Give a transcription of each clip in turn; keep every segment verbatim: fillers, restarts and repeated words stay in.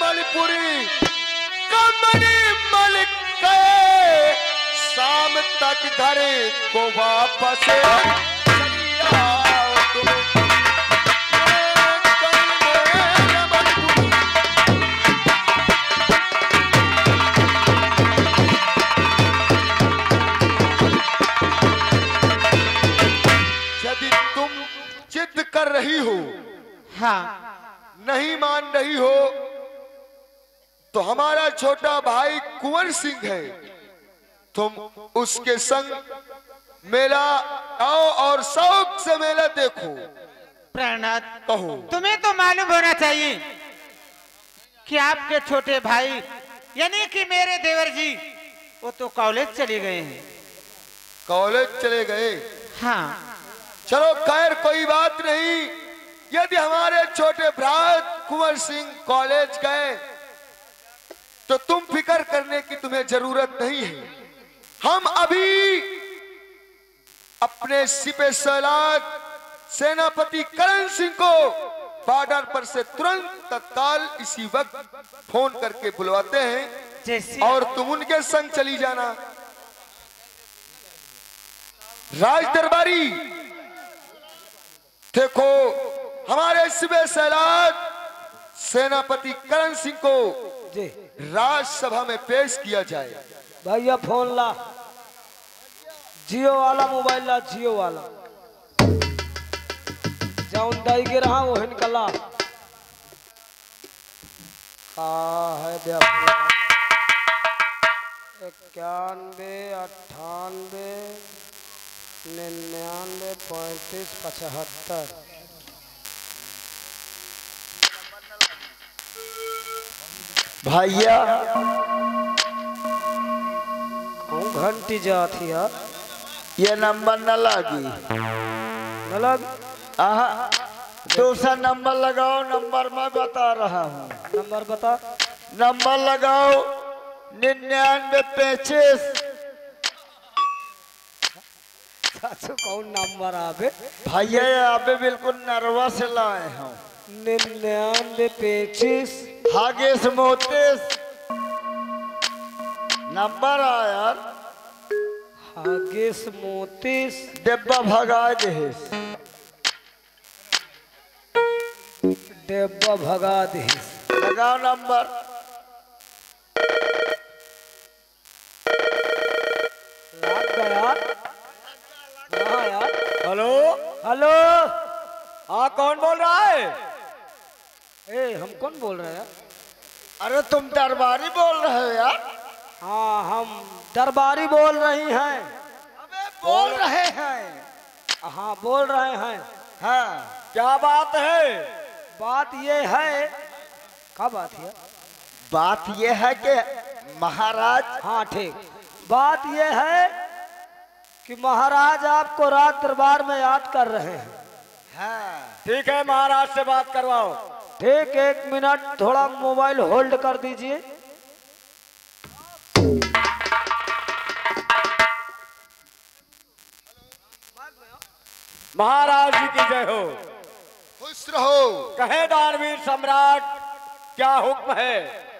मणिपुरी कमरी मलिक के शाम तक घर को वापस चली आओ तुम। यदि तुम जिद कर रही हो, हाँ, नहीं मान रही हो, तो हमारा छोटा भाई कुंवर सिंह है, तुम उसके संग मेला आओ और शौक से मेला देखो। प्राणनाथ, कहो। तुम्हें तो मालूम होना चाहिए कि आपके छोटे भाई यानी कि मेरे देवर जी वो तो कॉलेज चले गए हैं। कॉलेज चले गए? हाँ। चलो खैर कोई बात नहीं। यदि हमारे छोटे भ्रात कुंवर सिंह कॉलेज गए तो तुम फिक्र करने की तुम्हें जरूरत नहीं है। हम अभी अपने सिपे सलाद सेनापति करण सिंह को बॉर्डर पर से तुरंत तत्काल इसी वक्त फोन करके बुलवाते हैं और तुम उनके संग चली जाना। राज दरबारी, देखो हमारे सिपे सलाद सेनापति करण सिंह को जी राज्यसभा में पेश किया जाए। भैया फोन ला, जियो वाला मोबाइल ला, जियो वाला जाऊन दाई के रहा वो हिनकला का है इक्यानवे अट्ठानवे निन्यानवे पैंतीस पचहत्तर। भैया घंटी जाती है, ये नंबर न लगी। न लग आहा, दूसरा नंबर लगाओ। नंबर मैं बता रहा हूँ। नंबर बता। नंबर लगाओ निन्यानवे पच्चीस। चाचू कौन नंबर आवे? भैया अबे बिल्कुल नरवा से लाए हूँ। निन्यानवे पच्चीस हागेस मोतीस नंबर आया। हागेस मोतीस डिब्बा भगा देस। डिब्बा भगा देस। लगाओ नंबर। लग गया। हाँ यार। हेलो हेलो, हाँ कौन बोल रहा है? ए हम कौन बोल रहे हैं? अरे तुम दरबारी बोल रहे हो यार। हाँ हम दरबारी बोल रही हैं। अबे बोल रहे हैं। हाँ बोल रहे हैं। हाँ क्या बात है? बात ये है। क्या बात है? बात ये है कि महाराज। हाँ ठीक। बात ये है कि महाराज आपको रात दरबार में याद कर रहे हैं। हाँ ठीक है, महाराज से बात करवाओ। ठीक, एक मिनट थोड़ा मोबाइल होल्ड कर दीजिए। महाराज जी की जय हो। खुश रहो। कहे दानवीर सम्राट, क्या हुक्म है?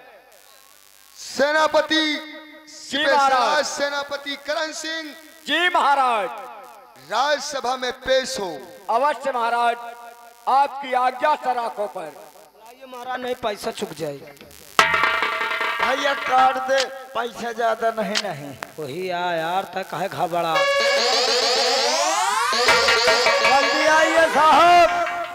सेनापति जी महाराज। सेनापति करण सिंह जी महाराज। राज्यसभा में पेश हो। अवश्य महाराज, आपकी आज्ञा सराखों पर। ये महाराज नहीं, पैसा चुक जाएगा। भैया काट दे, पैसा ज्यादा नहीं। नहीं वही आ यार, तक है घबरा। जल्दी आइए साहब।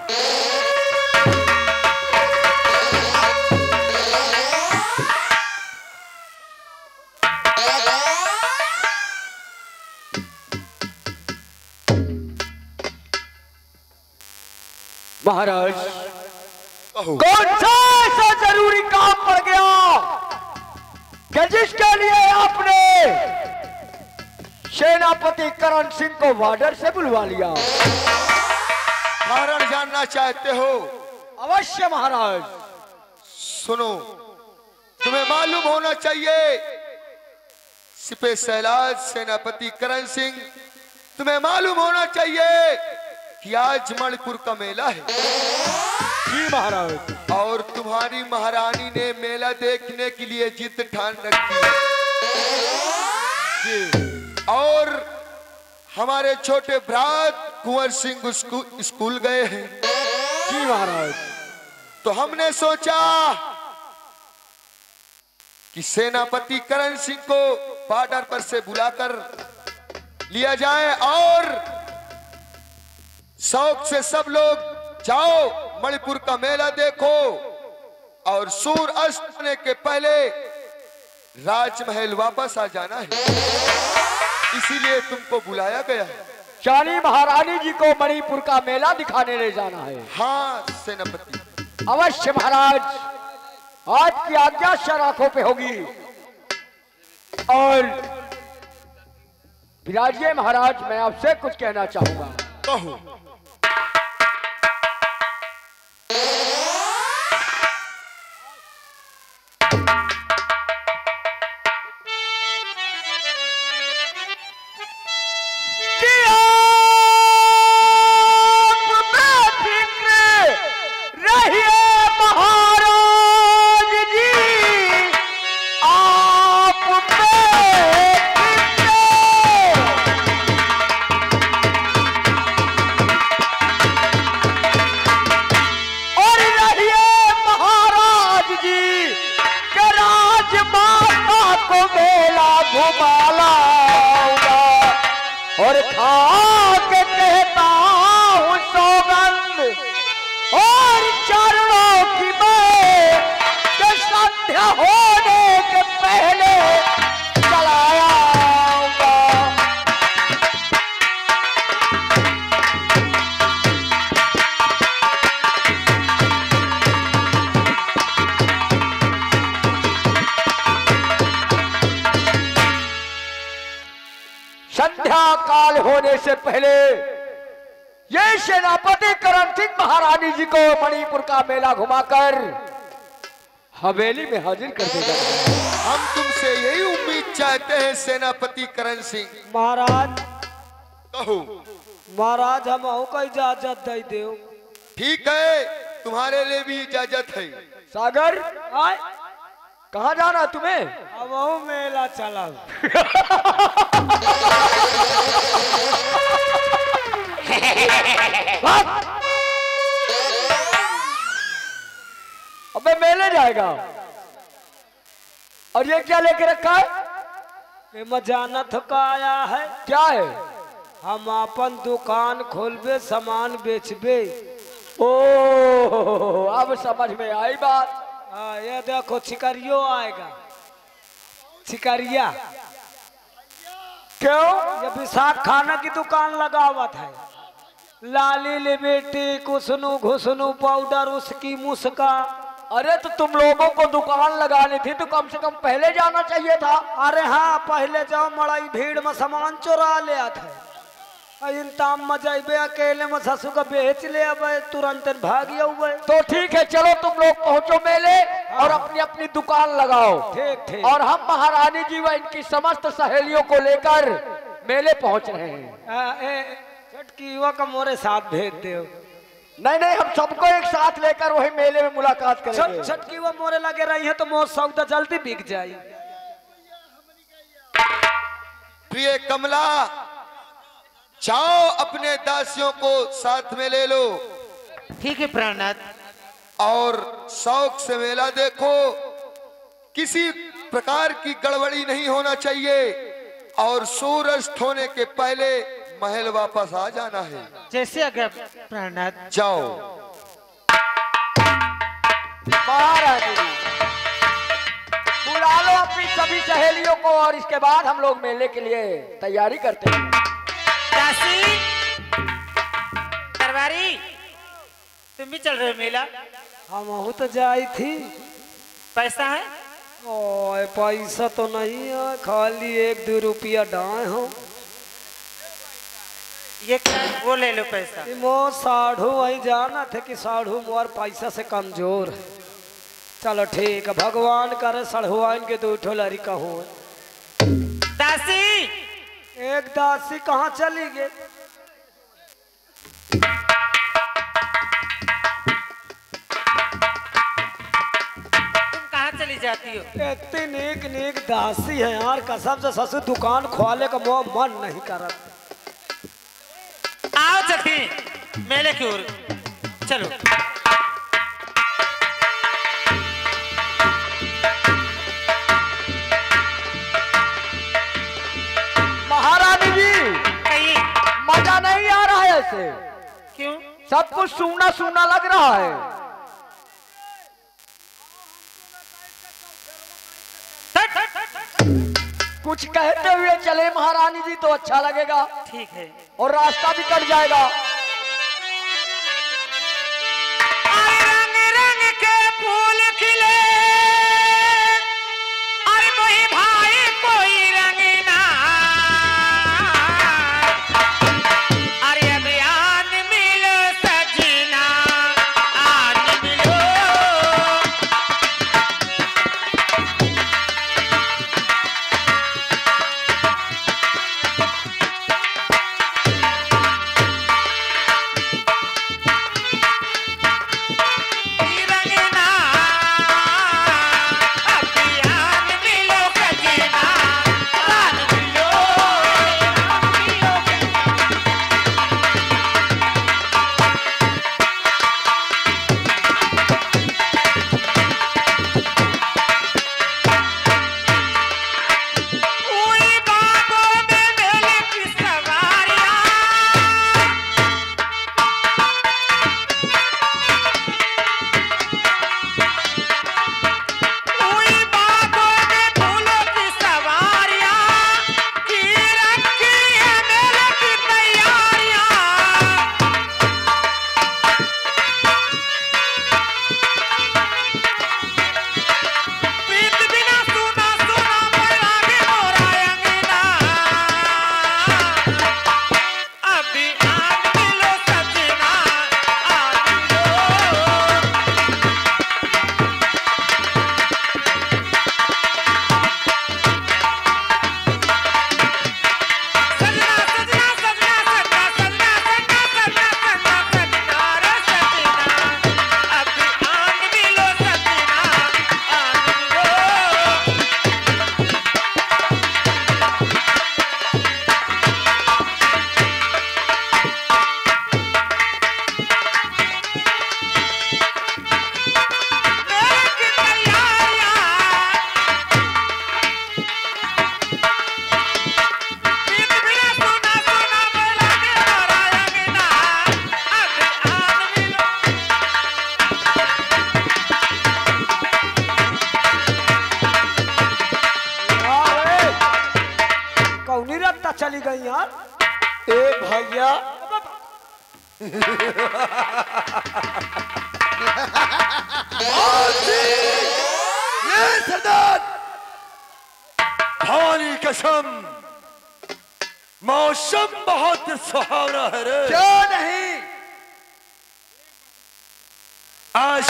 महाराज, कहो। कौन सा ऐसा जरूरी काम पड़ गया कि जिसके लिए आपने सेनापति करण सिंह को बॉर्डर से बुलवा लिया? कारण जानना चाहते हो? अवश्य महाराज। सुनो, तुम्हें मालूम होना चाहिए सिपे सैलाज सेनापति करण सिंह, तुम्हें मालूम होना चाहिए कि आज मणिपुर का मेला है। जी महाराज। और तुम्हारी महारानी ने मेला देखने के लिए जिद ठान रखी है जी। और हमारे छोटे भ्रात कुंवर सिंह स्कू, स्कूल गए हैं। जी महाराज। तो हमने सोचा कि सेनापति करण सिंह को बॉर्डर पर से बुलाकर लिया जाए और शौक से सब लोग जाओ मणिपुर का मेला देखो और सूर्य अस्त होने के पहले राजमहल वापस आ जाना है, इसीलिए तुमको बुलाया गया है। चानी महारानी जी को मणिपुर का मेला दिखाने ले जाना है। हाँ सेनापति। अवश्य महाराज, आज की आज्ञा शराखों पे होगी। और विराजिए महाराज, मैं आपसे कुछ कहना चाहूंगा। कहो। और खा के कहता हूँ सौगंध और चरणों की मैं के संध्या होने के पहले चलाया आऊंगा। संध्या काल होने से पहले ये सेनापति करण सिंह महारानी जी को मणिपुर का मेला घुमाकर हवेली में हाजिर कर देगा। हम तुमसे यही उम्मीद चाहते हैं सेनापति करण सिंह। महाराज कहो। महाराज हम को इजाजत दे दो। ठीक है, तुम्हारे लिए भी इजाजत है। सागर आए, कहाँ जाना तुम्हें? अब वो मेला चला। अबे मेले जाएगा और ये क्या लेके रखा है? ये मजानत का आया है। क्या है? हम अपन दुकान खोलबे, सामान बेचबे। ओ अब समझ में आई बात। हाँ, ये देखो छिकरियो आएगा। छिकरिया क्यों? ये विशाख खाना की दुकान लगावत है। लाली लिबेटी कुसनू घुसनू पाउडर उसकी मुस्का। अरे तो तुम लोगों को दुकान लगानी थी तो कम से कम पहले जाना चाहिए था। अरे हाँ, पहले जाओ मड़ई भीड़ में सामान चुरा ले आते। इंताम मजाइबे अकेले में ससु का बेच ले अब तुरंत भाग जाओ। तो ठीक है, चलो तुम लोग पहुंचो मेले और अपनी अपनी दुकान लगाओ। ठीक ठीक। और हम महारानी जी व इनकी समस्त सहेलियों को लेकर मेले पहुंच रहे हैं। चटकी युवा का मोरे साथ भेज दो। नहीं नहीं, हम सबको एक साथ लेकर वही मेले में मुलाकात करेंगे। छटकी युवा मोरे लगे रही है तो मोर सौदा जल्दी बिक जाए। प्रिय कमला, जाओ अपने दासियों को साथ में ले लो। ठीक है प्राणनाथ। और शौक से मेला देखो, किसी प्रकार की गड़बड़ी नहीं होना चाहिए और सूरज होने के पहले महल वापस आ जाना है। जैसे अगर प्राणनाथ। जाओ। महारानी बुला लो अपनी सभी सहेलियों को और इसके बाद हम लोग मेले के लिए तैयारी करते हैं। दासी, दरबारी, तुम भी चल रहे हो मेला? हम तो जाई थी। पैसा है? ओए पैसा तो नहीं है, खाली एक दो रुपया डाए हो। ये वो ले लो पैसा। मो साढ़ू वही जाना थे कि साढ़ू मोर पैसा से कमजोर है। चलो ठीक है, भगवान करे सढ़ुआन के दो ठो लड़ी कहूँ। दासी, एक दासी कहाँ चली गई? जाती हो। इतनी नेक नेक दासी है यार, कसम से ससुर दुकान खोले का मोह मन नहीं करत। आओ सखी मेले की ओर चलो। महारानी जी कहिए। मजा नहीं आ रहा है ऐसे, क्यों? सब कुछ सूना सूना लग रहा है। कुछ कहते हुए चले महारानी जी तो अच्छा लगेगा, ठीक है। और रास्ता भी कट जाएगा। रंग रंग के फूल खिले, अरे कोई भाई कोई रंग ना, अरे अभी आन मिलो सजना, आन मिलो। रंगना अभी आन मिलो सजना, आन मिलो। कोई बागों में मेले की सवारियां, कोई बागों में फूलों की सवारियां, की रखी है मेले की तैयारियां। प्रीत बिना सुना सुना मोरा के मोरा अंगना, अभी आन मिलो सजना, आन मिलो। सजना सजना सजना सजना सजना सजना सजना सजना सजना रे सजना, अभी आन मिलो सजना, आन मिलो। मेले की तैयारियां, प्रीत बिना सुना सुना मेला के मोरा अंगना, अभी आन मिलो। कौनी रत्ता चली गई यार। ए भैया ये सरदार भवानी कसम, मौसम बहुत सुहावना है रे। क्यों नहीं? आज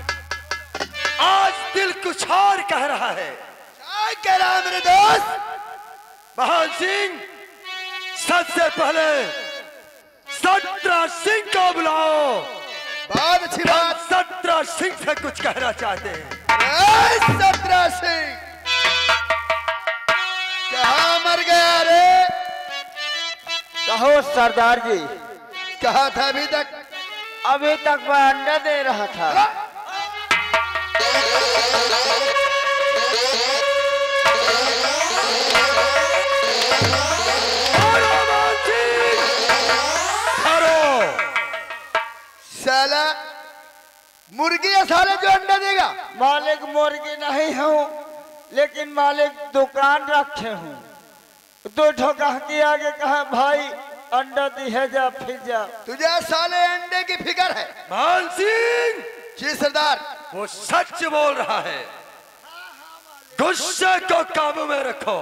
आज दिल कुछ और कह रहा है। क्या कह रहा है मेरे दोस्त? महान सिंह, सबसे पहले सत्रह सिंह को बुलाओ। बहुत अच्छी बात। सत्रह सिंह से कुछ कहना चाहते हैं। ए, सत्रह सिंह कहाँ मर गया रे? कहो सरदार जी, कहा था अभी तक? अभी तक मैं अंडा दे रहा था। साला मुर्गी या साले जो अंडा देगा? मालिक मुर्गी नहीं हूँ, लेकिन मालिक दुकान रखे हूँ। दो ठोका के आगे कहा भाई अंडा दी है जा फिर जा। तुझे साले अंडे की फिक्र है? मान सिंह, जी सरदार। वो सच बोल रहा है। गुस्से को काबू में रखो।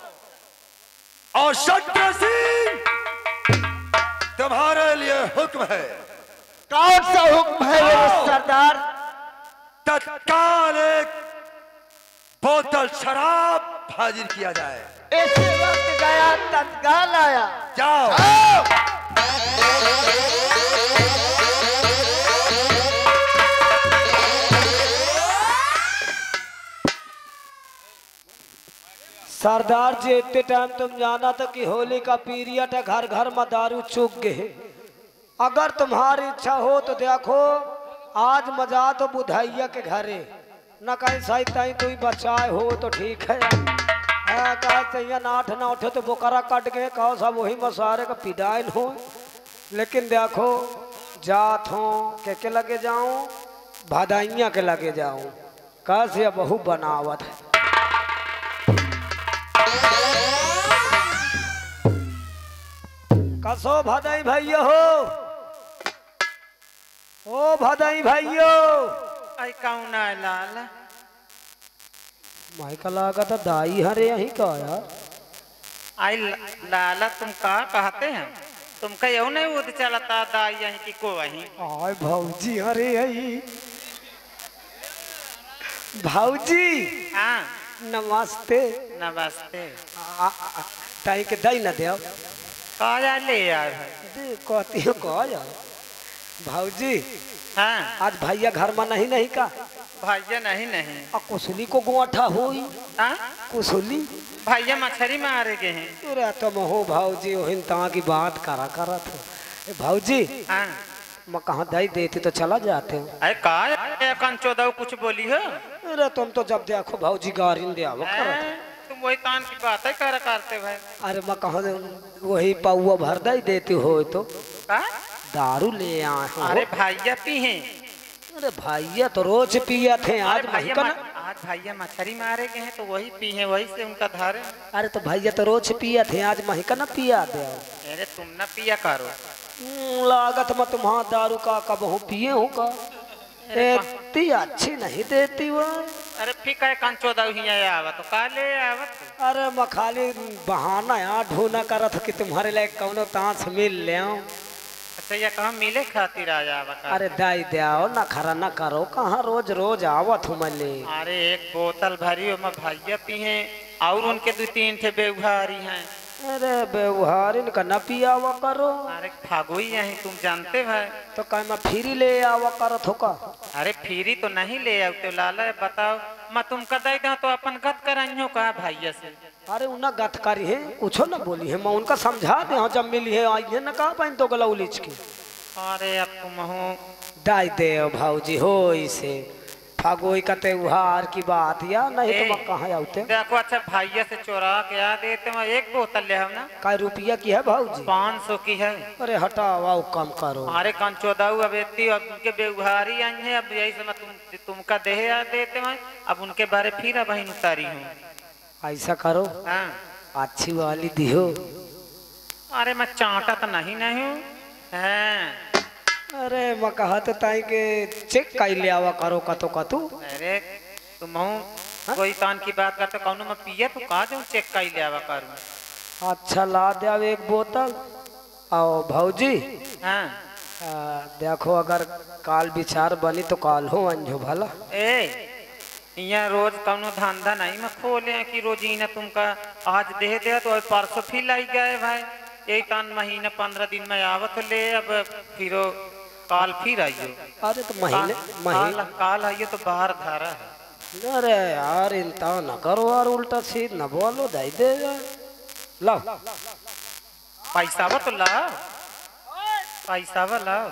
और सत्रह सिंह, तुम्हारे लिए हुक्म है। कौन सा हुक्म है मेरे सरदार? तत्काल एक बोतल शराब हाजिर किया जाए। इसी वक्त गया तत्काल आया। जाओ। सरदार जी इतने टाइम तुम जाना था कि होली का पीरियड है, घर घर में दारू चुक गए। अगर तुम्हारी इच्छा हो तो देखो आज मजा तो बुधाइया के घरे न कहीं सही तई कोई बचाए हो तो ठीक है। कहा नाठ ना उठे तो बोकरा कट गए, कहो सब वही मसारे का पिदाइन हो। लेकिन देखो जात हो के के लगे जाऊं, भादाइया के लगे जाऊं, कैसे बहु बनावत है। कसो भादाई भैया हो, ओ भादाई भैया आई कौन है लाल? माइका लागा था दाई हरे यही का यार। आई लाला तुम का कहते हैं? तुम कहो नहीं उद चलता दाई यहीं की को वहीं। आय भाऊजी हरे यही भाऊजी हाँ नमस्ते। नमस्ते। आ, आ, ताई के दई न दे काया ले आए है? दे कहती हो कह जा भाऊजी। हाँ आज भैया घर में नहीं नहीं का भैया नहीं नहीं। आ कुसुली को गोठा हुई हाँ कुसुली भैया मछली मारे गए हैं। अरे तो महो भाऊजी ओहिन ता की बात करा करा था भाऊजी। हाँ मैं कहाँ दई देती तो चला जाते हो। अरे का कंचो दो कुछ बोली हो? अरे तुम तो जब देखो भाऊजी गारिन दे आवो करत। हैं? तुम वही कान की बात है कर करते भाई। अरे मैं कहाँ वही पाउआ भर दई देती हो तो का? दारू ले आए हो। अरे भैया पी हैं। अरे भैया तो रोज पिया थे आज अरे भैया महकन। म- आज भैया मछली मारे गए हैं तो वही पी हैं, वही से उनका धारे। अरे तो भैया तो रोज पिया थे आज महकन पिया दे। अरे तुम न पिया करो। हम्म, लागत में तुम्हारा दारू का कबहू पिए हो का। इतनी अच्छी नहीं देती वो। अरे फिर कहे कंचो दो ही आवा तो का ले आवा तू? अरे मैं खाली बहाना यहाँ ढूंढा करत कि तुम्हारे लिए कौनो तांस मिल ले। अच्छा ये कहाँ मिले खातिर आ जावा का? अरे दाई दे आओ ना खरा ना करो, कहाँ रोज रोज आवत हूँ मले। अरे एक बोतल भरी हो मैं भैया पी हैं और उनके दो तीन थे बेवहारी हैं। अरे व्यवहार इनका न पियावा करो। अरे फागुई यहीं तुम जानते भाई। तो कहीं मैं फिरी ले आवा करत हो का। अरे फिरी तो नहीं ले आओ तो लाला बताओ मैं तुम कदाई दा तो अपन गत कराइयो का भैया से। अरे उन्हें गत करी है कुछ न बोली है, मैं उनका समझा दे हाँ जब मिली है आई है न कहा पाइन तो गला उलीच के। अरे अब तुम हो दाई दे भाऊजी हो इसे फागोई का त्योहार की बात या नहीं तो मैं कहाँ आउते। देखो अच्छा भैया से चोरा के आ देते मैं एक बोतल ले हम ना। काय रुपया की है भाऊजी? पाँच सौ की है। अरे हटाओ आओ कम करो। अरे कंचो दाऊ अब इतनी अब उनके बेवहारी आई है अब यही समय तुम तुमका देहे आ देते हैं अब उनके बारे फिर अब बहन उतारी हूँ। ऐसा करो हाँ अच्छी वाली दियो। अरे मैं चाटा तो नहीं नहीं हूँ। हाँ अरे मैं कहा तो ताई के चेक कर ले आवा करो कतो कतो। अरे तुम हूँ कोई कान की बात करते कौन मैं पिया तो कहा जाऊँ चेक का ही ले आवा करूँ। अच्छा ला दे अब एक बोतल। आओ भाऊजी हाँ आ, देखो अगर काल विचार बनी तो काल हो अंजो भला। ए यहाँ रोज कौनो धंधा नहीं मैं खोले कि रोज ही ना तुमका आज दे दे तो परसों फिर लाई गए भाई यही तान महीना पंद्रह दिन में आवत ले अब फिर काल फिर आइयो। अरे तो महीने काल महीने काल आइयो तो बाहर धारा है। अरे यार इनता न करो यार उल्टा सीध न बोलो दे देगा। लो पैसा वो तो लाओ पैसा वो लाओ।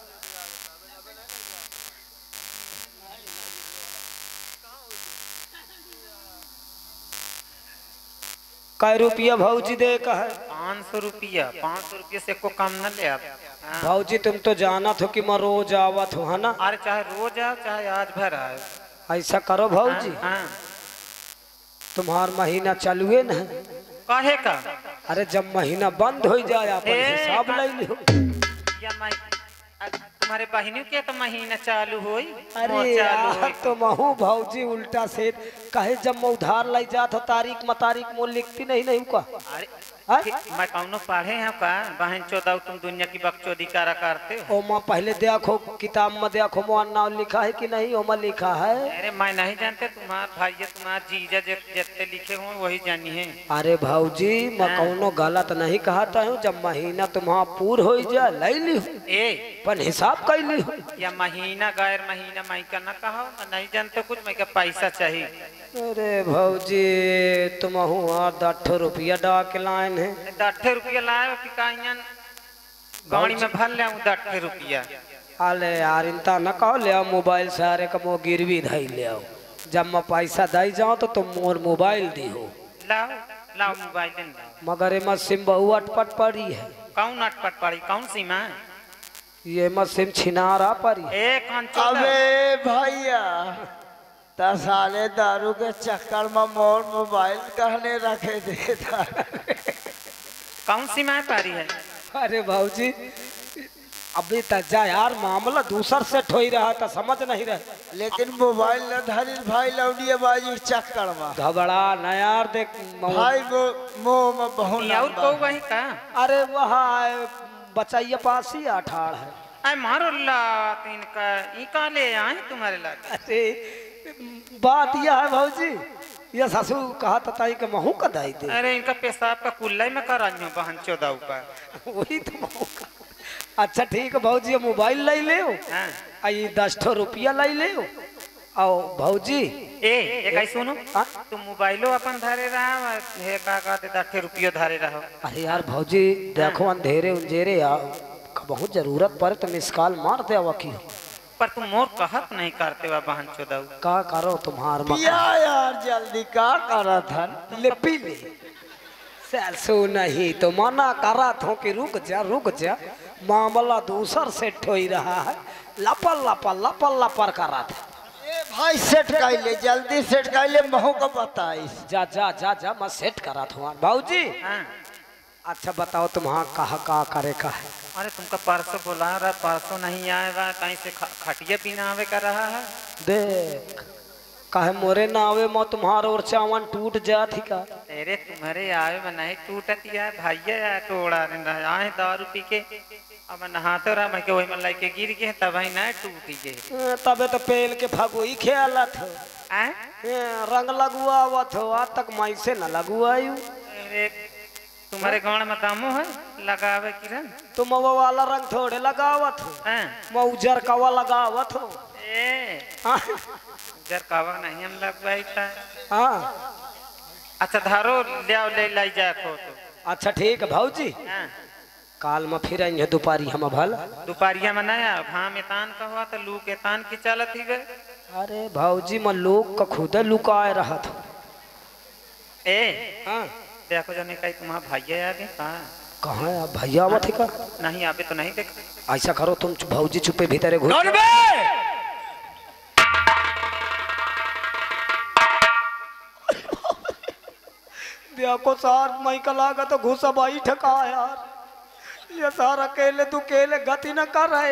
कै रुपया भाऊजी दे का है? पाँच सौ रुपया पाँच सौ रुपये से को कम न ले आप। हाँ। भाऊजी तुम तो जाना हो कि मैं रोज आवत हूँ है ना। अरे चाहे रोज आओ चाहे आज भर आओ। ऐसा करो भाऊजी हाँ तुम्हार महीना चालू है ना। काहे का? अरे जब महीना बंद हो जाए अपन ए, हिसाब का- ले लो। या मैं अ- तुम्हारे बहनों के तो महीना चालू होई अरे मोर चालू यार होई। तो महू भाऊजी उल्टा से कहे जब मैं उधार लाई जात हो तारीख में तारीख मोल लिखती नहीं नहीं का। अरे हाँ? कि- मैं कौनो पढ़े हैं का बहन चौदह तुम दुनिया की बकचोदी करा करते हो। ओ माँ पहले देखो किताब में देखो मोहन नाम लिखा है कि नहीं। ओ में लिखा है। अरे मैं नहीं जानते तुम्हार भैया तुम्हार जीजा जे- जितने लिखे हो वही जानी है। अरे भाऊजी मैं कौनो गलत नहीं कहता हूँ। जब महीना तुम्हारा पूर हो जाए ले ली ए पर हिसाब कर ली। या महीना गैर महीना मैं का न कहो मैं नहीं जानते कुछ मैं का पैसा चाहिए। अरे भौजी तुम हुआ दठ रुपया डाक लाइन है। दठे रुपया लाए पिकाइयन गाड़ी में भर ले दठे रुपया। अरे यार इनता न कहो ले आओ मोबाइल से अरे कमो गिरवी धाई ले आओ। जब मैं पैसा दई जाओ तो तुम मोर मोबाइल दी हो। लाओ लाओ मोबाइल लाओ। मगर ये मत सिम बहु अटपट पड़ी है। कौन अटपट पड़ी कौन सी माँ? ये मत सिम छिनारा पड़ी। ए कौन अबे भैया ता साले दारू के चक्कर में मोर मोबाइल कहने रखे देता। कौन सी माँ पारी है? अरे भाऊजी अभी तक जा यार मामला दूसर से ठोई रहा था समझ नहीं रहे। लेकिन मोबाइल न धरी भाई लौडिया बाजी चक्कर में घबरा न यार देख भाई वो मुंह में बहुत और को वही का? अरे वहाँ बचाइए पास ही अठाड़ है। अरे मारो ला तीन का ई का ले आए तुम्हारे ला। अरे बात यह है भाऊजी ये ससुर कहा था कि महू का दाई दे। अरे इनका पेशाब का कुल्ला में करा बहन चौदह का वही तो महू का। अच्छा ठीक है भाऊजी ये मोबाइल ले ले आई दस ठो रुपया ले ले आओ भाऊजी। ए एक आई सुनो तुम मोबाइलो अपन धारे रहा हे का का दे दस रुपया धारे रहो। अरे यार भाऊजी देखो अंधेरे उंजेरे यार बहुत जरूरत पड़े तो मिस कॉल मार दे वकी। पर तुम मोर कहत नहीं करते वा बहन चौदह का करो तुम्हार पिया यार जल्दी का करा था ले पी ले सो नहीं तो मना करा था कि रुक जा रुक जा मामला दूसर से ठोई रहा है। लपल लपल लपल लपर करा था। ए भाई सेट कर ले जल्दी सेट कर ले महू को बताइस। जा जा जा जा मैं सेट करा था भाऊजी। हाँ। अच्छा बताओ तुम्हारा कहा का करे का है? अरे तुमका परसों बुला रहा परसों नहीं आएगा कहीं से खटिया पीना आवे कर रहा है। देख काहे मोरे ना आवे मो तुम्हारा और चावन टूट जात ही का। अरे तुम्हारे आवे में नहीं टूटती है भैया तोड़ा आए दारू पी के अब नहाते रहा मैं के वही में लाके गिर गए तब ही नहीं टूटी गए। तबे तो पेल के फगोई खेलत हो रंग लगुआवत हो आज तक माई से न लगुआयु। अरे तुम्हारे गाँव में दामो है लगावे किरण तुम वो वाला रंग थोड़े लगावत हो मैं उजर कवा लगावत हो। ए उजर कवा नहीं हम लगवाई था। हाँ अच्छा धारो ले आओ ले लाई जा को तो। अच्छा ठीक है भाऊजी काल में फिर आएंगे दोपहरी हम भला दोपहरिया में नया घाम एतान का हुआ तो लू के तान की चलत ही गए। अरे भाऊजी मैं लोग का खुद लुकाए रहा था। ए हाँ देखो जाने का तुम्हारा भैया आगे कहाँ कहाँ है भैया आवत है का? नहीं आवे तो नहीं देख। ऐसा करो तुम भाऊजी चुपे भीतर घुस देखो सार मई का लागा तो घुसा बाई ठका यार ये सार अकेले तू केले गति न कर रहे।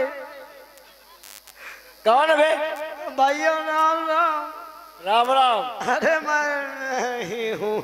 कौन बे? भैया राम राम राम राम। अरे मैं ही हूँ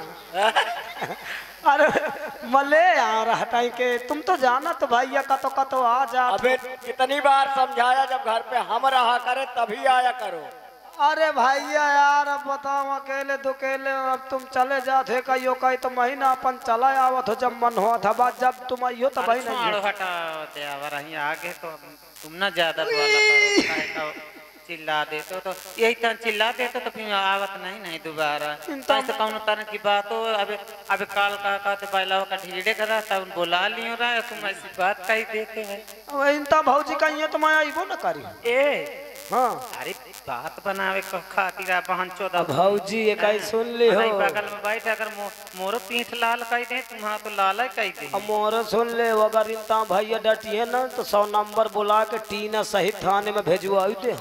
अरे मले आ रहा था कि तुम तो जाना तो भैया का तो का तो आ जा। अबे कितनी बार समझाया जब घर पे हम रहा करे तभी आया करो। अरे भैया यार अब बताओ अकेले दुकेले अब तुम चले जाते कहियो कहीं तो महीना अपन चला आवत हो जब मन हो था बात जब तुम आइयो तो भाई नहीं हटा दे रही आगे तो तुम ना ज्यादा बोला चिल्ला देते तो यही तरह चिल्ला देते तो फिर आवत नहीं नहीं दोबारा ऐसे कौन तरह की बात हो। अबे अबे काल का कहते बैलाव का ढीड़े करा तब बोला लियो रहा है तुम ऐसी बात कही देते हैं। इनता भौजी कहिए तो मैं आईबो न करी। ए हाँ अरे बात बनावे खातिर बहन चौदह भौजी ये कहीं सुन ली हो बगल में बैठ अगर मो, मोर पीठ लाल कही दे तुम्हारा तो लाल कही दे। मोर सुन ले अगर इनता भैया डटिए ना तो सौ नंबर बुला के टीना सहित थाने में भेजवा दे।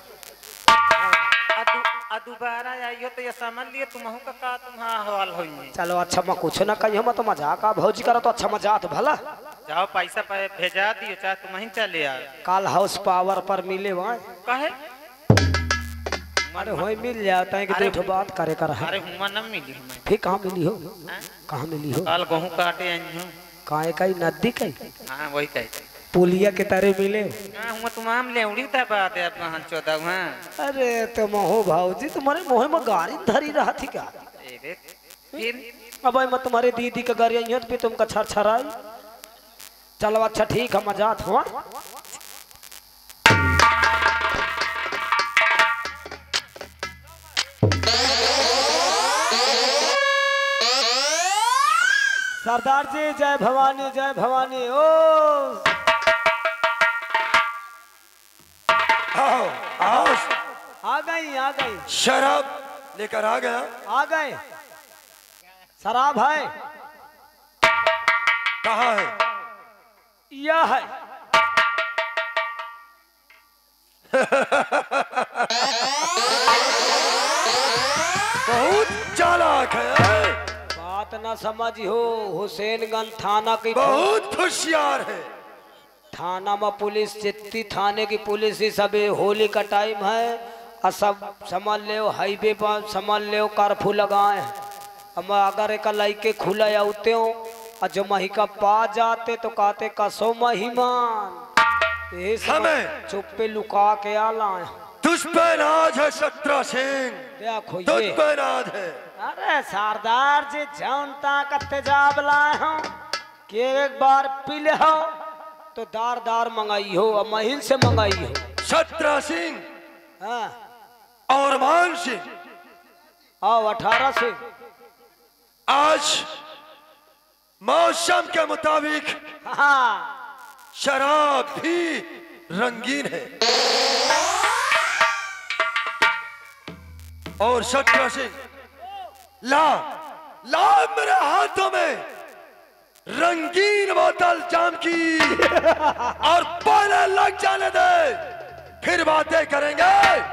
दोबारा आइयो तो ये समझ लिए तुम्हारा का का तुम्हारा हवाल होई। चलो अच्छा मैं कुछ ना कहियो मैं तो मजाक भौजी करा तो अच्छा मजाक भला जाओ पैसा भेजा दियो चाहे तुम ही चले यार काल हाउस पावर पर मिले वहाँ कहे अरे वही मिल जाता है कि दो बात करे कर। अरे हुआ न मिली हमें फिर कहाँ मिली हो कहाँ मिली हो? काल गेहूं काटे आई हूँ कहाँ कहीं नदी कहीं हाँ वही कही पुलिया के तारे मिले हुआ तुम आम ले उड़ी था बात है बहन चौदह वहाँ। अरे तो महो भाऊजी तुम्हारे मोह में गाड़ी धरी रहा थी क्या? फिर अब मैं तुम्हारे दीदी का गाड़ी आई तो फिर तुमका छर छराई। चलो अच्छा ठीक है मजाक हुआ। सरदार जी जय भवानी जय भवानी। ओ आओ आओ, आ गई आ गई, शराब लेकर आ गया। आ गए। शराब है? कहाँ है? यह है। बहुत चालाक है। बात ना समझियो, हुसैनगंज थाना की बहुत होशियार है। थाना में पुलिस जितनी थाने की पुलिस ही सब होली का टाइम है और सब समझ ले हाईवे पर समझ ले कर्फ्यू लगाए हैं। अब अगर एक लड़के खुला आते हो और जो मही का पा जाते तो कहते कसो महिमान हमें चुप्पे लुका के आला है। तुझ पे नाज है सत्रह सिंह, देखो तुझ ये पे नाज है। अरे सरदार जी जानता कत्ते जाब लाए हो कि एक बार पी ले हो तो दार दार मंगाई हो और महिल से मंगाई हो। सत्रह सिंह हाँ और मान सिंह, आओ अठारह से आज मौसम के मुताबिक हाँ शराब भी रंगीन है। और सत्रह सिंह ला ला मेरे हाथों में रंगीन बोतल जाम की और पहले लग जाने दे, फिर बातें करेंगे।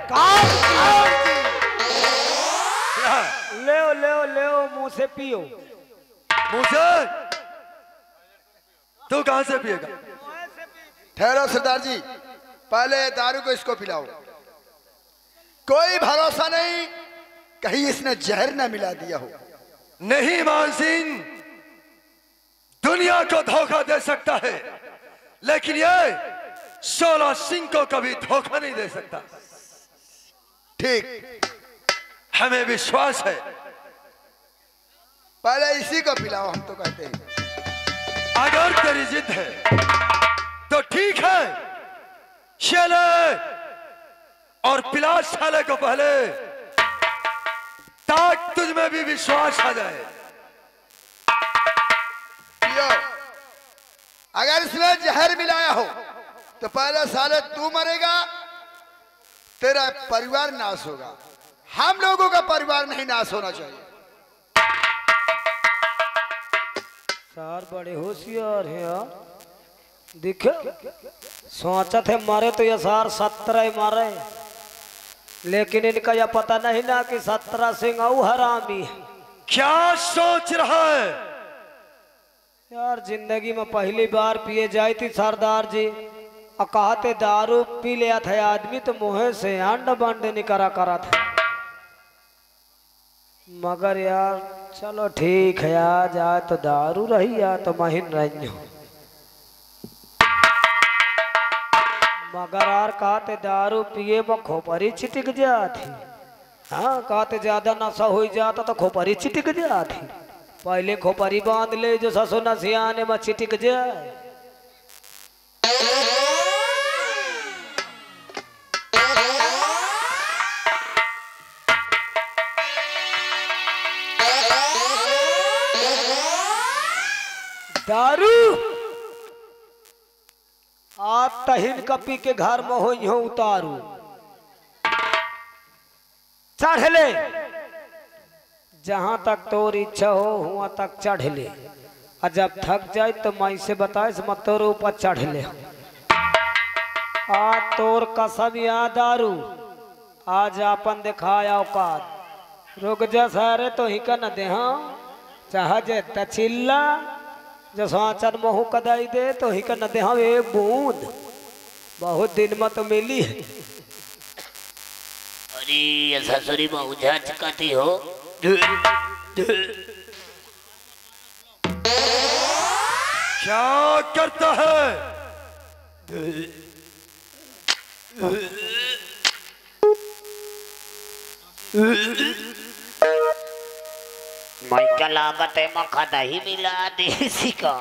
ले ले ले मुंह से पियो। मुझे तू कहां से पिएगा? ठहरो सरदार जी, पहले दारू को इसको पिलाओ। कोई भरोसा नहीं कहीं इसने जहर न मिला दिया हो। नहीं मान सिंह, दुनिया को धोखा दे सकता है लेकिन ये सोलह सिंह को कभी धोखा नहीं दे सकता। ठीक, हमें विश्वास है। पहले इसी को पिलाओ, हम तो कहते हैं। अगर तेरी जिद है तो ठीक है, चले और पिला साले को पहले, ताकि तुझ में भी विश्वास आ जाए। पियो। अगर इसमें जहर मिलाया हो तो पहले साले तू मरेगा, तेरा परिवार नाश होगा। हम लोगों का परिवार नहीं नाश होना चाहिए। सर बड़े होशियार है यार। देखो सोचा थे मारे तो ये सार सत्रह मारे, लेकिन इनका यह पता नहीं ना कि सत्रह सिंह और हरामी है। क्या सोच रहा है? यार जिंदगी में पहली बार पिए जाई थी सरदार जी, और कहते दारू पी लिया था आदमी तो मुँह से अंड बंड नहीं करा करा था। मगर यार चलो ठीक है, आज आए तो दारू रही या तो महीन रही हो। मगर यार कहते दारू पिए में खोपरी छिटक जाती। हाँ कहते ज्यादा नशा हो जाता तो खोपरी छिटक जाती। पहले खोपरी बांध ले जो ससुर नसियाने में छिटक जाए। दारू आ तहिन कपी के घर में हो हो उतारू, चढ़ ले जहां तक तोर इच्छा हो वहां तक चढ़ ले, और जब थक जाए तो माई से बताए मत तोर ऊपर चढ़ ले। आ तोर कसम याद दारू, आज अपन दिखाया औकात। रुक जा सारे तो ही का न दे, हाँ चाह जे तचिल्ला जो सांचर महू कदाई दे तो ही का न दे, हाँ एक बूंद बहुत दिन में तो मिली है। अरे ये ससुरी मऊझा चकाती हो। क्या करता है? मैं क्या लागत है मखा दही मिला देसी का।